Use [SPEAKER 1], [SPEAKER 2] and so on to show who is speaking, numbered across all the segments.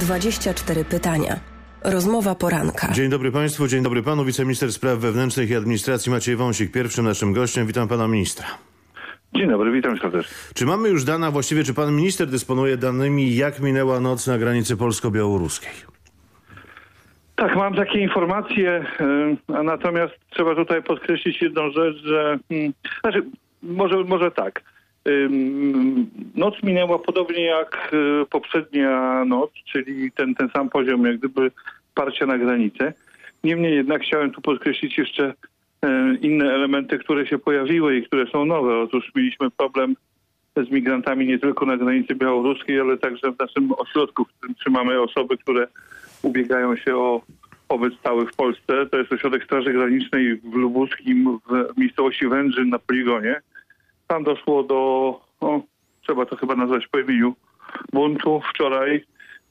[SPEAKER 1] 24 pytania. Rozmowa poranka.
[SPEAKER 2] Dzień dobry Państwu, dzień dobry Panu. Wiceminister Spraw Wewnętrznych i Administracji Maciej Wąsik, pierwszym naszym gościem. Witam Pana Ministra.
[SPEAKER 3] Dzień dobry, witam serdecznie.
[SPEAKER 2] Czy mamy już dane, właściwie czy Pan Minister dysponuje danymi, jak minęła noc na granicy polsko-białoruskiej?
[SPEAKER 3] Tak, mam takie informacje, natomiast trzeba tutaj podkreślić jedną rzecz, że... może tak. Noc minęła podobnie jak poprzednia noc, czyli ten sam poziom jak gdyby parcia na granicę. Niemniej jednak chciałem tu podkreślić jeszcze inne elementy, które się pojawiły i które są nowe. Otóż mieliśmy problem z migrantami nie tylko na granicy białoruskiej, ale także w naszym ośrodku, w którym trzymamy osoby, które ubiegają się o pobyt stały w Polsce. To jest ośrodek Straży Granicznej w Lubuskim, w miejscowości Wędrzyn na poligonie. Tam doszło do, trzeba to chyba nazwać po imieniu, buntu. Wczoraj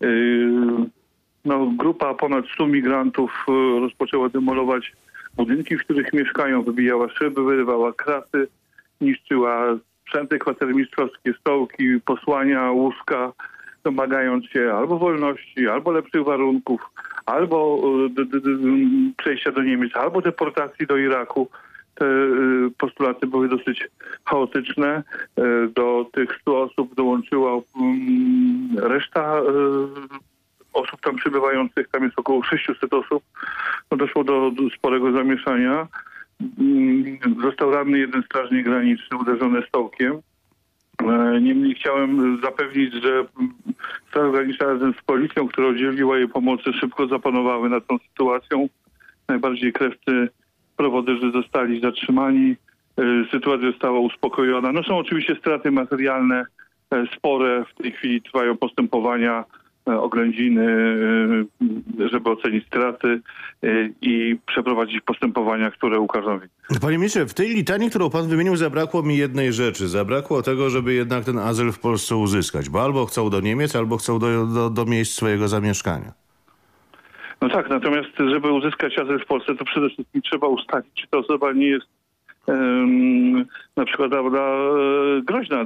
[SPEAKER 3] grupa ponad 100 migrantów rozpoczęła demolować budynki, w których mieszkają, wybijała szyby, wyrywała kraty, niszczyła sprzęty kwatermistrzowskie, stołki, posłania, łóżka, domagając się albo wolności, albo lepszych warunków, albo przejścia do Niemiec, albo deportacji do Iraku. Te postulaty były dosyć chaotyczne. Do tych 100 osób dołączyła reszta osób tam przybywających. Tam jest około 600 osób. Doszło do sporego zamieszania. Został ranny jeden strażnik graniczny, uderzony stołkiem. Niemniej chciałem zapewnić, że Straż Graniczna razem z policją, która udzieliła jej pomocy, szybko zapanowały nad tą sytuacją. Najbardziej krewcy prowoderzy zostali zatrzymani. Sytuacja została uspokojona. No są oczywiście straty materialne spore. W tej chwili trwają postępowania, oględziny, żeby ocenić straty i przeprowadzić postępowania, które ukażą winnych.
[SPEAKER 2] Panie ministrze, w tej litanii, którą Pan wymienił, zabrakło mi jednej rzeczy. Zabrakło tego, żeby jednak ten azyl w Polsce uzyskać. Bo albo chcą do Niemiec, albo chcą do miejsc swojego zamieszkania.
[SPEAKER 3] No tak, natomiast żeby uzyskać azyl w Polsce, to przede wszystkim trzeba ustalić, czy ta osoba nie jest na przykład groźna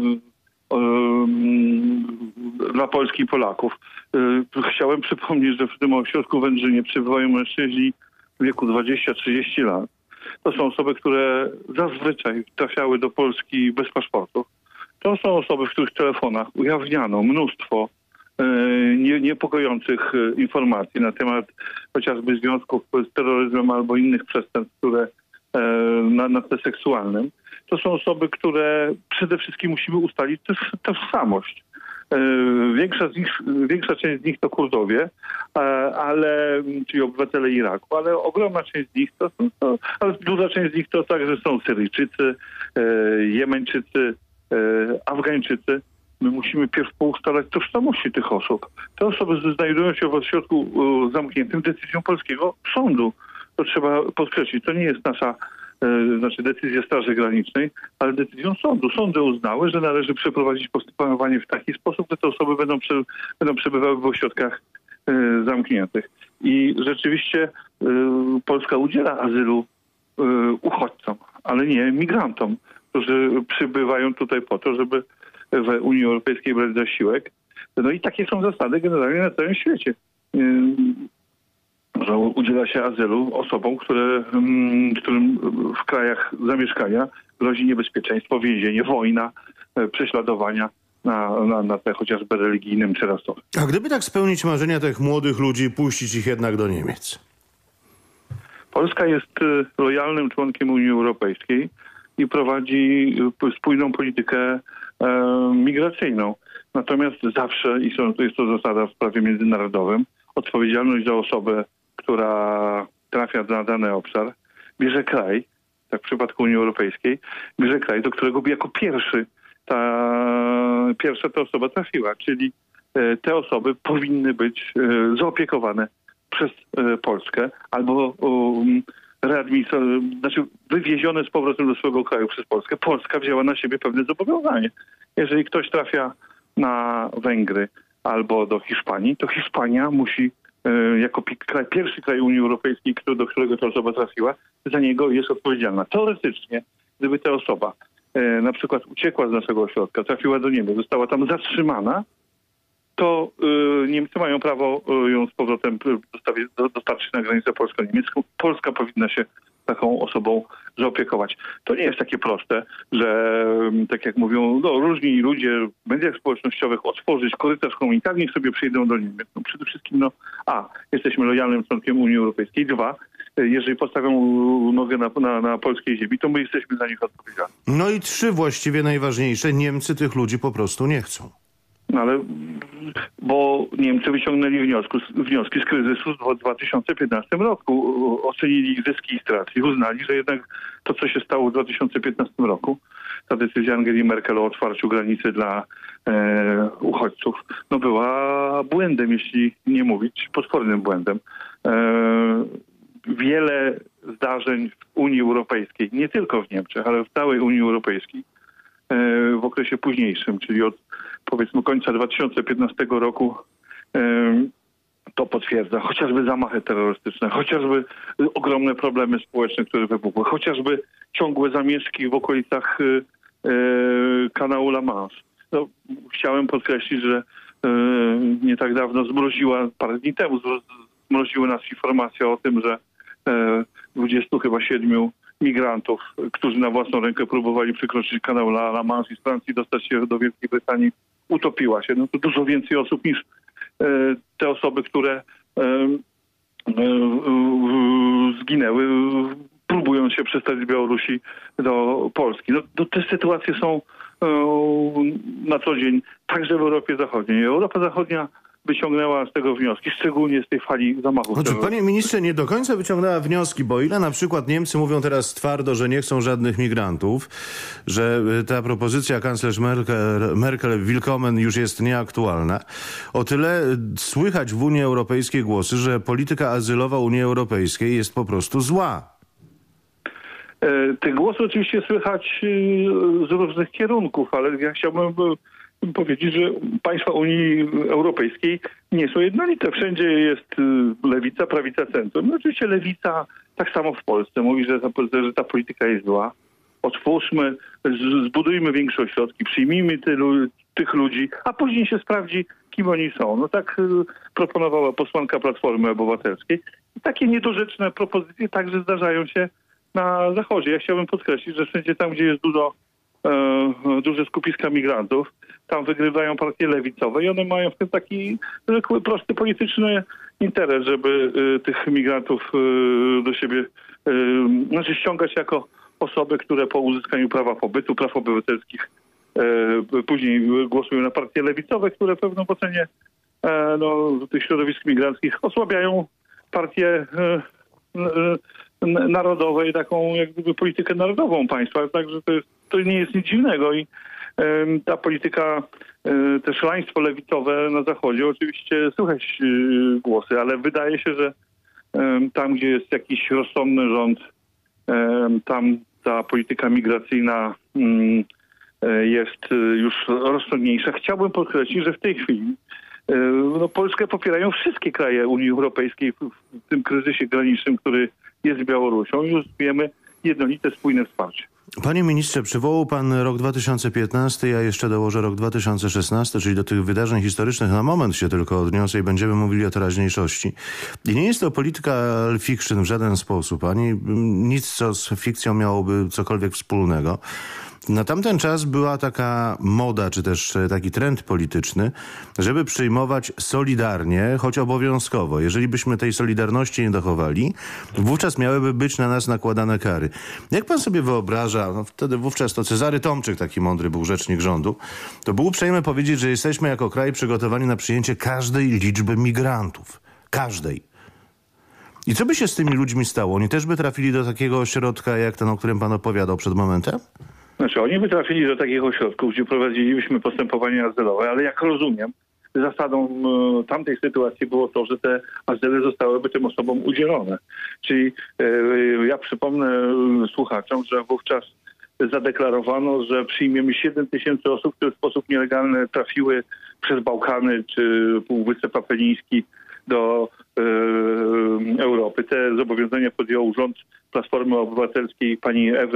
[SPEAKER 3] dla Polski i Polaków. Chciałem przypomnieć, że w tym ośrodku w Wędrzynie przebywają mężczyźni w wieku 20-30 lat. To są osoby, które zazwyczaj trafiały do Polski bez paszportów. To są osoby, w których telefonach ujawniano mnóstwo niepokojących informacji na temat chociażby związków z terroryzmem albo innych przestępstw, które na tle seksualnym. To są osoby, które przede wszystkim musimy ustalić tożsamość. Większa część z nich to Kurdowie, czyli obywatele Iraku, ale ogromna część z nich ale duża część z nich to także są Syryjczycy, Jemeńczycy, Afgańczycy. My musimy pierw poustalać tożsamości tych osób. Te osoby znajdują się w ośrodku zamkniętym decyzją polskiego sądu. To trzeba podkreślić. To nie jest nasza decyzja Straży Granicznej, ale decyzją sądu. Sądy uznały, że należy przeprowadzić postępowanie w taki sposób, że te osoby będą przebywały w ośrodkach zamkniętych. I rzeczywiście Polska udziela azylu uchodźcom, ale nie migrantom, którzy przybywają tutaj po to, żeby w Unii Europejskiej brać zasiłek. No i takie są zasady generalnie na całym świecie. Że udziela się azylu osobom, którym w krajach zamieszkania grozi niebezpieczeństwo, więzienie, wojna, prześladowania na tle chociażby religijnym czy rasowym.
[SPEAKER 2] A gdyby tak spełnić marzenia tych młodych ludzi i puścić ich jednak do Niemiec?
[SPEAKER 3] Polska jest lojalnym członkiem Unii Europejskiej i prowadzi spójną politykę migracyjną. Natomiast zawsze, jest to zasada w prawie międzynarodowym, odpowiedzialność za osobę, która trafia na dany obszar, bierze kraj, tak w przypadku Unii Europejskiej, bierze kraj, do którego jako pierwsza ta osoba trafiła. Czyli te osoby powinny być zaopiekowane przez Polskę albo wywiezione z powrotem do swojego kraju przez Polskę. Polska wzięła na siebie pewne zobowiązanie. Jeżeli ktoś trafia na Węgry albo do Hiszpanii, to Hiszpania musi jako pierwszy kraj Unii Europejskiej, do którego ta osoba trafiła, za niego jest odpowiedzialna. Teoretycznie, gdyby ta osoba na przykład uciekła z naszego ośrodka, trafiła do Niemiec, została tam zatrzymana, to Niemcy mają prawo ją z powrotem dostarczyć na granicę polsko-niemiecką. Polska powinna się taką osobą zaopiekować. To nie jest takie proste, że tak jak mówią różni ludzie w mediach społecznościowych otworzyć korytarz humanitarny, niech sobie przyjdą do Niemiec. Przede wszystkim jesteśmy lojalnym członkiem Unii Europejskiej. 2, jeżeli postawią nogę na polskiej ziemi, to my jesteśmy za nich odpowiedzialni.
[SPEAKER 2] No i 3 właściwie najważniejsze. Niemcy tych ludzi po prostu nie chcą.
[SPEAKER 3] Bo Niemcy wyciągnęli wnioski z kryzysu w 2015 roku. Ocenili ich zyski i straty i uznali, że jednak to, co się stało w 2015 roku, ta decyzja Angeli Merkel o otwarciu granicy dla uchodźców, była błędem, jeśli nie mówić potwornym błędem. Wiele zdarzeń w Unii Europejskiej, nie tylko w Niemczech, ale w całej Unii Europejskiej w okresie późniejszym, czyli od powiedzmy końca 2015 roku to potwierdza. Chociażby zamachy terrorystyczne, chociażby ogromne problemy społeczne, które wybuchły, chociażby ciągłe zamieszki w okolicach kanału La Manche. Chciałem podkreślić, że nie tak dawno parę dni temu zmroziły nas informacja o tym, że 27 migrantów, którzy na własną rękę próbowali przekroczyć kanał La Manche i z Francji dostać się do Wielkiej Brytanii, utopiła się. To dużo więcej osób niż te osoby, które zginęły, próbując się przystać z Białorusi do Polski. Te sytuacje są na co dzień także w Europie Zachodniej. Europa Zachodnia wyciągnęła z tego wnioski, szczególnie z tej fali zamachów.
[SPEAKER 2] Panie ministrze, nie do końca wyciągnęła wnioski, bo ile na przykład Niemcy mówią teraz twardo, że nie chcą żadnych migrantów, że ta propozycja kanclerz Merkel willkommen już jest nieaktualna. O tyle słychać w Unii Europejskiej głosy, że polityka azylowa Unii Europejskiej jest po prostu zła.
[SPEAKER 3] Te głosy oczywiście słychać z różnych kierunków, ale ja chciałbym powiedzieć, że państwa Unii Europejskiej nie są jednolite. Wszędzie jest lewica, prawica, centrum. Oczywiście lewica, tak samo w Polsce, mówi, że ta polityka jest zła. Otwórzmy, zbudujmy większe ośrodki, przyjmijmy tych ludzi, a później się sprawdzi, kim oni są. Tak proponowała posłanka Platformy Obywatelskiej. I takie niedorzeczne propozycje także zdarzają się na Zachodzie. Ja chciałbym podkreślić, że wszędzie tam, gdzie jest duże skupiska migrantów, tam wygrywają partie lewicowe i one mają w tym taki zwykły, prosty polityczny interes, żeby tych migrantów do siebie ściągać jako osoby, które po uzyskaniu prawa pobytu, praw obywatelskich później głosują na partie lewicowe, które pewno w ocenie tych środowisk migranckich osłabiają partie narodowe i taką jak gdyby politykę narodową państwa. Także to nie jest nic dziwnego i ta polityka, te szaleństwo lewicowe na Zachodzie, oczywiście słychać głosy, ale wydaje się, że tam, gdzie jest jakiś rozsądny rząd, tam ta polityka migracyjna jest już rozsądniejsza. Chciałbym podkreślić, że w tej chwili Polskę popierają wszystkie kraje Unii Europejskiej w tym kryzysie granicznym, który jest z Białorusią i uzyskujemy jednolite, spójne wsparcie.
[SPEAKER 2] Panie ministrze, przywołał pan rok 2015, ja jeszcze dołożę rok 2016, czyli do tych wydarzeń historycznych na moment się tylko odniosę i będziemy mówili o teraźniejszości. I nie jest to polityka fiction w żaden sposób, ani nic, co z fikcją miałoby cokolwiek wspólnego. Na tamten czas była taka moda, czy też taki trend polityczny, żeby przyjmować solidarnie, choć obowiązkowo. Jeżeli byśmy tej solidarności nie dochowali, wówczas miałyby być na nas nakładane kary. Jak pan sobie wyobraża, wówczas to Cezary Tomczyk, taki mądry był rzecznik rządu, to był uprzejmy powiedzieć, że jesteśmy jako kraj przygotowani na przyjęcie każdej liczby migrantów. Każdej. I co by się z tymi ludźmi stało? Oni też by trafili do takiego ośrodka, jak ten, o którym pan opowiadał przed momentem?
[SPEAKER 3] Oni by trafili do takich ośrodków, gdzie prowadzilibyśmy postępowanie azylowe, ale jak rozumiem, zasadą tamtej sytuacji było to, że te azyly zostałyby tym osobom udzielone. Czyli ja przypomnę słuchaczom, że wówczas zadeklarowano, że przyjmiemy 7 000 osób, które w sposób nielegalny trafiły przez Bałkany czy Półwysep Apeniński do Europy. Te zobowiązania podjął rząd Platformy Obywatelskiej pani Ewy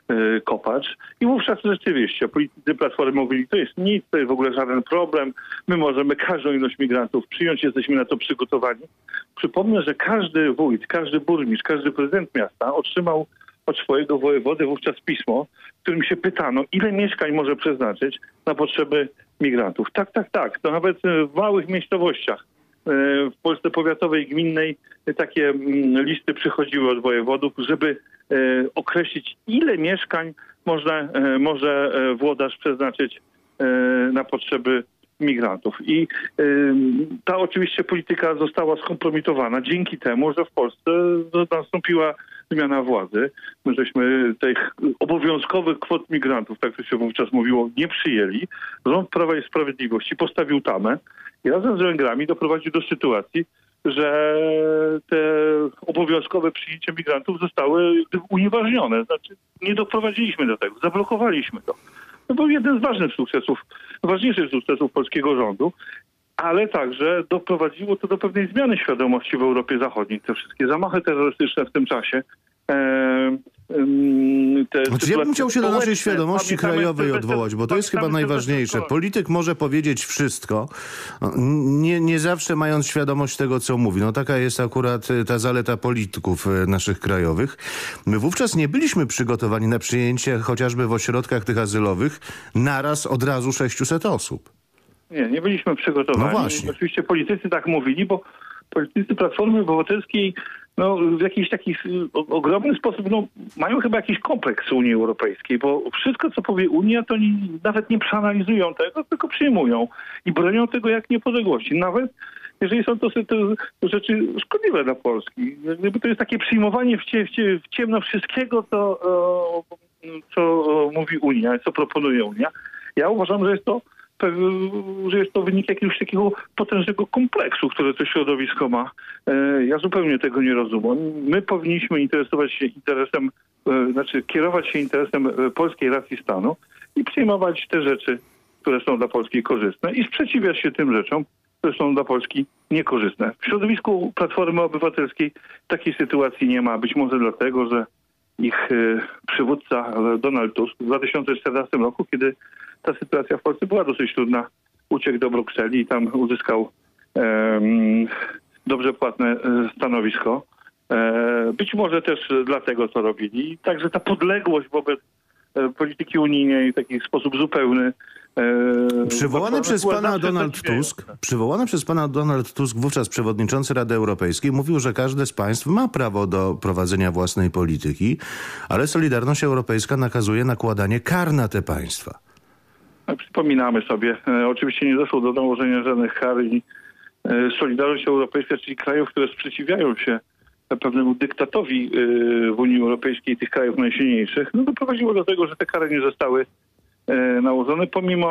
[SPEAKER 3] kopacz. I wówczas rzeczywiście politycy Platformy mówili, to jest nic, to jest w ogóle żaden problem, my możemy każdą ilość migrantów przyjąć, jesteśmy na to przygotowani. Przypomnę, że każdy wójt, każdy burmistrz, każdy prezydent miasta otrzymał od swojego wojewody wówczas pismo, w którym się pytano, ile mieszkań może przeznaczyć na potrzeby migrantów. Tak. To nawet w małych miejscowościach w Polsce powiatowej, gminnej takie listy przychodziły od wojewodów, żeby określić, ile mieszkań może włodarz przeznaczyć na potrzeby migrantów. I ta oczywiście polityka została skompromitowana dzięki temu, że w Polsce nastąpiła zmiana władzy. My żeśmy tych obowiązkowych kwot migrantów, tak to się wówczas mówiło, nie przyjęli. Rząd Prawa i Sprawiedliwości postawił tamę i razem z Węgrami doprowadził do sytuacji, że te obowiązkowe przyjęcie migrantów zostały unieważnione. Znaczy nie doprowadziliśmy do tego, zablokowaliśmy to. To był jeden z ważniejszych sukcesów polskiego rządu, ale także doprowadziło to do pewnej zmiany świadomości w Europie Zachodniej. Te wszystkie zamachy terrorystyczne w tym czasie.
[SPEAKER 2] Ja bym chciał się do naszej świadomości krajowej odwołać, bo to jest chyba najważniejsze. Polityk może powiedzieć wszystko, nie zawsze mając świadomość tego, co mówi. No taka jest akurat ta zaleta polityków naszych krajowych. My wówczas nie byliśmy przygotowani na przyjęcie chociażby w ośrodkach tych azylowych naraz od razu 600 osób.
[SPEAKER 3] Nie byliśmy przygotowani.
[SPEAKER 2] No właśnie.
[SPEAKER 3] Oczywiście politycy tak mówili, bo politycy Platformy Obywatelskiej w jakiś taki ogromny sposób mają chyba jakiś kompleks Unii Europejskiej, bo wszystko, co powie Unia, to nawet nie przeanalizują tego, tylko przyjmują i bronią tego jak niepodległości. Nawet jeżeli są to rzeczy szkodliwe dla Polski. Gdyby to jest takie przyjmowanie w ciemno wszystkiego, co mówi Unia, co proponuje Unia. Ja uważam, że jest to wynik jakiegoś takiego potężnego kompleksu, które to środowisko ma. Ja zupełnie tego nie rozumiem. My powinniśmy kierować się interesem polskiej racji stanu i przyjmować te rzeczy, które są dla Polski korzystne i sprzeciwiać się tym rzeczom, które są dla Polski niekorzystne. W środowisku Platformy Obywatelskiej takiej sytuacji nie ma. Być może dlatego, że ich przywódca Donald Tusk w 2014 roku, kiedy ta sytuacja w Polsce była dosyć trudna, uciekł do Brukseli i tam uzyskał dobrze płatne stanowisko. Być może też dlatego to robili. Także ta podległość wobec polityki unijnej w taki sposób zupełny.
[SPEAKER 2] Przywołany przez pana Donald Tusk, wówczas przewodniczący Rady Europejskiej, mówił, że każde z państw ma prawo do prowadzenia własnej polityki, ale Solidarność Europejska nakazuje nakładanie kar na te państwa.
[SPEAKER 3] Przypominamy sobie, oczywiście nie doszło do nałożenia żadnych kar i Solidarność Europejska, czyli krajów, które sprzeciwiają się pewnemu dyktatowi w Unii Europejskiej, tych krajów najsilniejszych, doprowadziło do tego, że te kary nie zostały nałożone,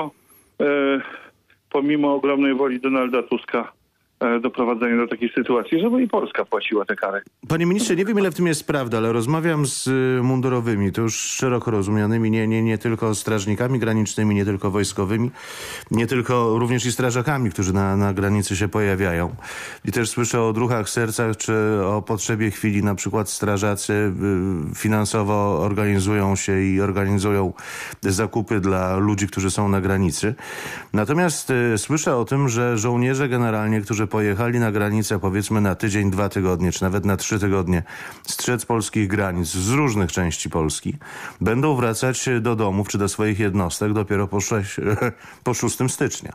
[SPEAKER 3] pomimo ogromnej woli Donalda Tuska doprowadzenia do takiej sytuacji, żeby i Polska płaciła te kary.
[SPEAKER 2] Panie ministrze, nie wiem ile w tym jest prawda, ale rozmawiam z mundurowymi, to już szeroko rozumianymi, nie tylko strażnikami granicznymi, nie tylko wojskowymi, nie tylko również i strażakami, którzy na granicy się pojawiają. I też słyszę o odruchach w sercach, czy o potrzebie chwili, na przykład strażacy finansowo organizują się i organizują zakupy dla ludzi, którzy są na granicy. Natomiast słyszę o tym, że żołnierze generalnie, którzy pojechali na granicę powiedzmy na tydzień, 2 tygodnie, czy nawet na 3 tygodnie strzec polskich granic z różnych części Polski, będą wracać do domów czy do swoich jednostek dopiero po 6 stycznia.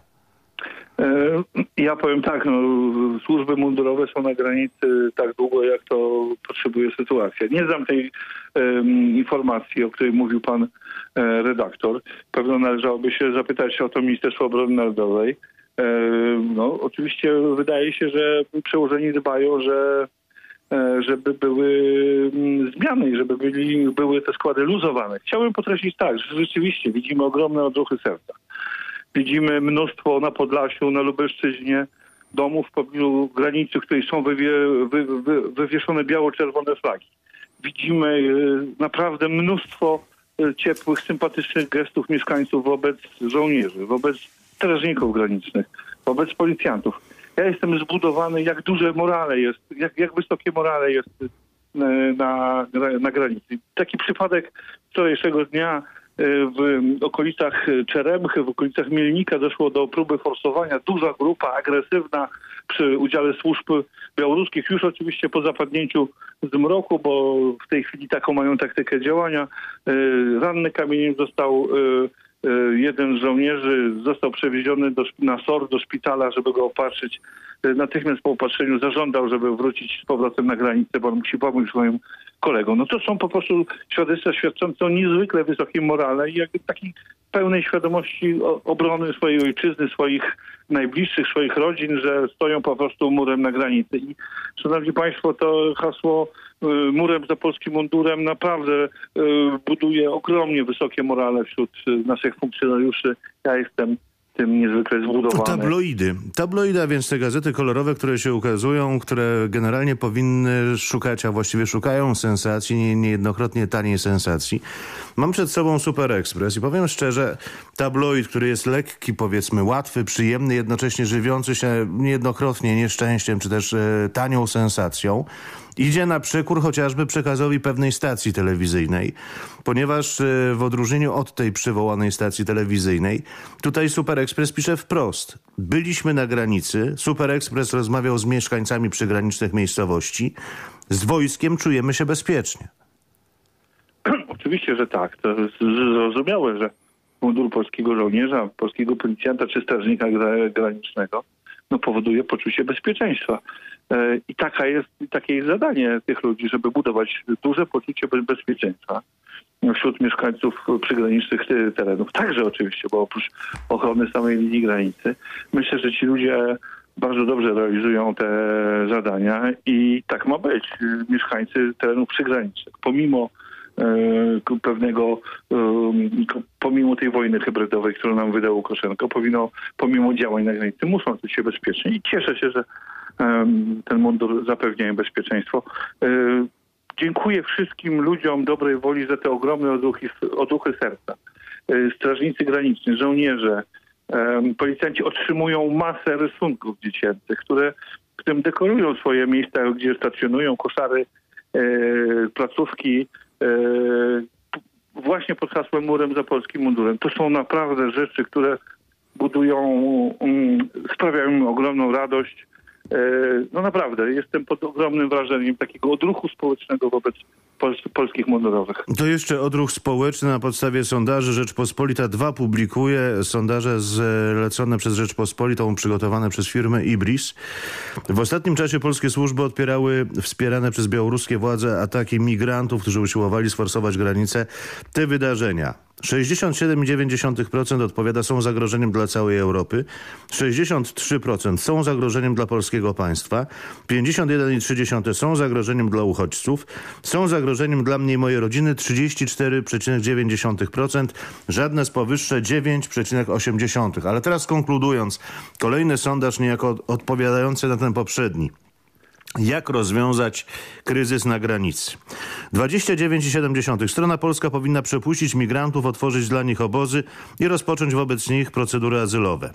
[SPEAKER 3] Ja powiem tak, służby mundurowe są na granicy tak długo, jak to potrzebuje sytuacja. Nie znam tej informacji, o której mówił pan redaktor. Pewno należałoby się zapytać o to Ministerstwo Obrony Narodowej. Oczywiście wydaje się, że przełożeni dbają, żeby były zmiany i żeby były te składy luzowane. Chciałbym podkreślić tak, że rzeczywiście widzimy ogromne odruchy serca. Widzimy mnóstwo na Podlasiu, na Lubelszczyźnie domów w pobliżu granicy, w której są wywieszone biało-czerwone flagi. Widzimy naprawdę mnóstwo ciepłych, sympatycznych gestów mieszkańców wobec żołnierzy, wobec strażników granicznych, wobec policjantów. Ja jestem zbudowany, jak duże morale jest, jak wysokie morale jest na granicy. Taki przypadek wczorajszego dnia w okolicach Czeremchy, w okolicach Mielnika doszło do próby forsowania. Duża grupa, agresywna, przy udziale służb białoruskich, już oczywiście po zapadnięciu zmroku, bo w tej chwili taką mają taktykę działania. Ranny kamieniem został jeden z żołnierzy, został przewieziony na SOR do szpitala, żeby go opatrzyć. Natychmiast po opatrzeniu zażądał, żeby wrócić z powrotem na granicę, bo on musi pomóc swoim kolegom. No to są po prostu świadectwa świadczące o niezwykle wysokim morale i jakby takiej pełnej świadomości obrony swojej ojczyzny, swoich najbliższych, swoich rodzin, że stoją po prostu murem na granicy. I szanowni państwo, to hasło murem za polskim mundurem naprawdę buduje ogromnie wysokie morale wśród naszych funkcjonariuszy. Ja jestem tym niezwykle zbudowany.
[SPEAKER 2] Tabloidy, a więc te gazety kolorowe, które się ukazują, które generalnie powinny szukać, a właściwie szukają sensacji, niejednokrotnie taniej sensacji. Mam przed sobą Super Express i powiem szczerze, tabloid, który jest lekki, powiedzmy łatwy, przyjemny, jednocześnie żywiący się niejednokrotnie nieszczęściem, czy też tanią sensacją, idzie na przekór chociażby przekazowi pewnej stacji telewizyjnej, ponieważ w odróżnieniu od tej przywołanej stacji telewizyjnej, tutaj Super Express pisze wprost. Byliśmy na granicy, Super Express rozmawiał z mieszkańcami przygranicznych miejscowości, z wojskiem czujemy się bezpiecznie.
[SPEAKER 3] Oczywiście, że tak. To jest zrozumiałe, że mundur polskiego żołnierza, polskiego policjanta czy strażnika granicznego powoduje poczucie bezpieczeństwa. I takie jest zadanie tych ludzi, żeby budować duże poczucie bezpieczeństwa wśród mieszkańców przygranicznych terenów. Także oczywiście, bo oprócz ochrony samej linii granicy, myślę, że ci ludzie bardzo dobrze realizują te zadania i tak ma być. Mieszkańcy terenów przygranicznych, pomimo tej wojny hybrydowej, którą nam wydał Łukaszenko, pomimo działań na granicy, muszą czuć się bezpiecznie i cieszę się, że ten mundur zapewnia im bezpieczeństwo. Dziękuję wszystkim ludziom dobrej woli za te ogromne odruchy serca. Strażnicy graniczni, żołnierze, policjanci otrzymują masę rysunków dziecięcych, którym dekorują swoje miejsca, gdzie stacjonują, koszary, placówki, właśnie pod hasłem murem za polskim mundurem. To są naprawdę rzeczy, które sprawiają mi ogromną radość. No naprawdę, jestem pod ogromnym wrażeniem takiego odruchu społecznego wobec polskich mundurowych.
[SPEAKER 2] To jeszcze odruch społeczny na podstawie sondaży. Rzeczpospolita 2 publikuje sondaże zlecone przez Rzeczpospolitą, przygotowane przez firmę Ibris. W ostatnim czasie polskie służby odpierały wspierane przez białoruskie władze ataki migrantów, którzy usiłowali sforsować granicę. Te wydarzenia. 67,9% odpowiada, są zagrożeniem dla całej Europy. 63% są zagrożeniem dla polskiego państwa. 51,3% są zagrożeniem dla uchodźców. Są zagrożeniem dla mnie i mojej rodziny. 34,9%. Żadne z powyższe 9,8%. Ale teraz konkludując, kolejny sondaż niejako odpowiadający na ten poprzedni. Jak rozwiązać kryzys na granicy? 29,7%. Strona polska powinna przepuścić migrantów, otworzyć dla nich obozy i rozpocząć wobec nich procedury azylowe.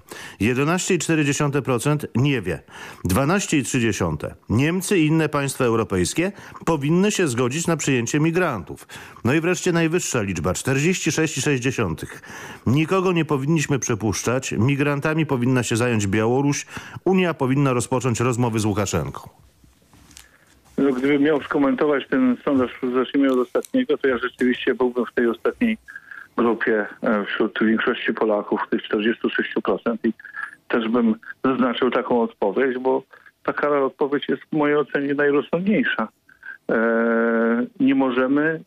[SPEAKER 2] 11,4% nie wie. 12,3%. Niemcy i inne państwa europejskie powinny się zgodzić na przyjęcie migrantów. No i wreszcie najwyższa liczba, 46,6%. Nikogo nie powinniśmy przepuszczać. Migrantami powinna się zająć Białoruś. Unia powinna rozpocząć rozmowy z Łukaszenką.
[SPEAKER 3] No, gdybym miał skomentować ten sondaż, zacznijmy od ostatniego, to ja rzeczywiście byłbym w tej ostatniej grupie wśród większości Polaków, tych 46%, i też bym zaznaczył taką odpowiedź, bo taka odpowiedź jest w mojej ocenie najrozsądniejsza. Nie możemy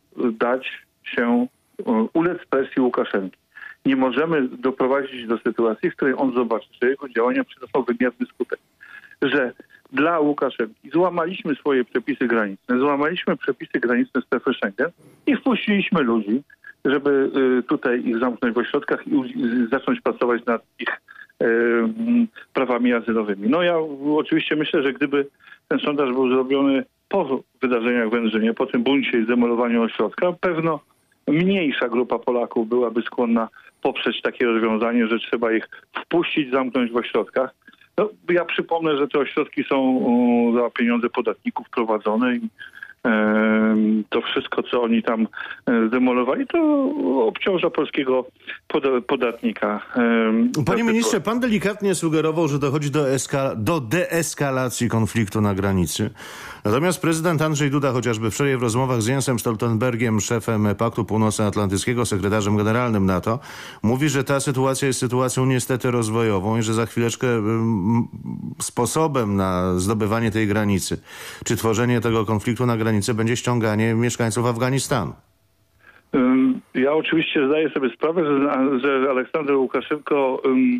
[SPEAKER 3] ulec presji Łukaszenki. Nie możemy doprowadzić do sytuacji, w której on zobaczy, że jego działania przynoszą wymierny skutek. Że dla Łukaszenki złamaliśmy swoje przepisy graniczne, złamaliśmy przepisy graniczne strefy Schengen i wpuściliśmy ludzi, żeby tutaj ich zamknąć w ośrodkach i zacząć pracować nad ich prawami azylowymi. No ja oczywiście myślę, że gdyby ten sondaż był zrobiony po wydarzeniach w Węgrzynie, po tym buncie i zdemolowaniu ośrodka, pewno mniejsza grupa Polaków byłaby skłonna poprzeć takie rozwiązanie, że trzeba ich wpuścić, zamknąć w ośrodkach. No, ja przypomnę, że te ośrodki są za pieniądze podatników prowadzone i to wszystko, co oni tam zdemolowali, to obciąża polskiego podatnika.
[SPEAKER 2] Panie ministrze, pan delikatnie sugerował, że dochodzi do deeskalacji konfliktu na granicy. Natomiast prezydent Andrzej Duda, chociażby wczoraj w rozmowach z Jensem Stoltenbergiem, szefem Paktu Północnoatlantyckiego, sekretarzem generalnym NATO, mówi, że ta sytuacja jest sytuacją niestety rozwojową i że za chwileczkę sposobem na zdobywanie tej granicy, czy tworzenie tego konfliktu na granicy będzie ściąganie mieszkańców Afganistanu.
[SPEAKER 3] Ja oczywiście zdaję sobie sprawę, że Aleksander Łukaszenko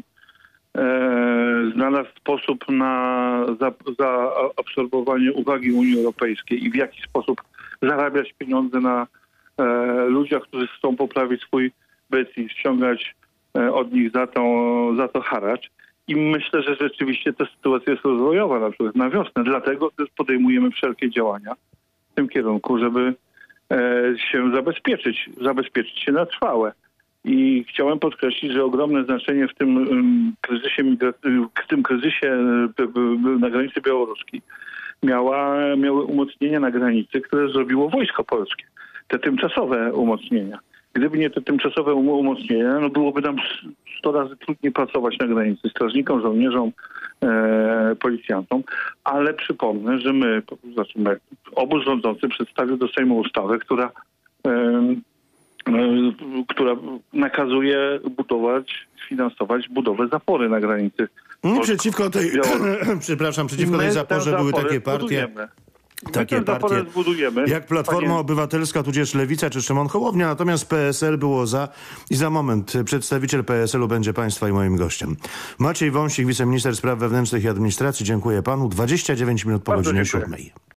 [SPEAKER 3] znalazł sposób na zaabsorbowanie uwagi Unii Europejskiej i w jaki sposób zarabiać pieniądze na ludziach, którzy chcą poprawić swój byt i ściągać od nich za to haracz. I myślę, że rzeczywiście ta sytuacja jest rozwojowa, na przykład na wiosnę. Dlatego też podejmujemy wszelkie działania w tym kierunku, żeby się zabezpieczyć się na trwałe. I chciałem podkreślić, że ogromne znaczenie w tym kryzysie na granicy białoruskiej miały umocnienia na granicy, które zrobiło Wojsko Polskie. Te tymczasowe umocnienia. Gdyby nie te tymczasowe umocnienia, no byłoby nam 100 razy trudniej pracować na granicy strażnikom, żołnierzom, policjantom. Ale przypomnę, że obóz rządzący przedstawił do Sejmu ustawę, która nakazuje finansować budowę zapory na granicy.
[SPEAKER 2] Przeciwko tej zaporze były takie partie. Takie partie jak Platforma Obywatelska, tudzież Lewica czy Szymon Hołownia, natomiast PSL było za i za moment przedstawiciel PSL-u będzie państwa i moim gościem. Maciej Wąsik, wiceminister spraw wewnętrznych i administracji. Dziękuję panu. 29 minut po godzinie 7.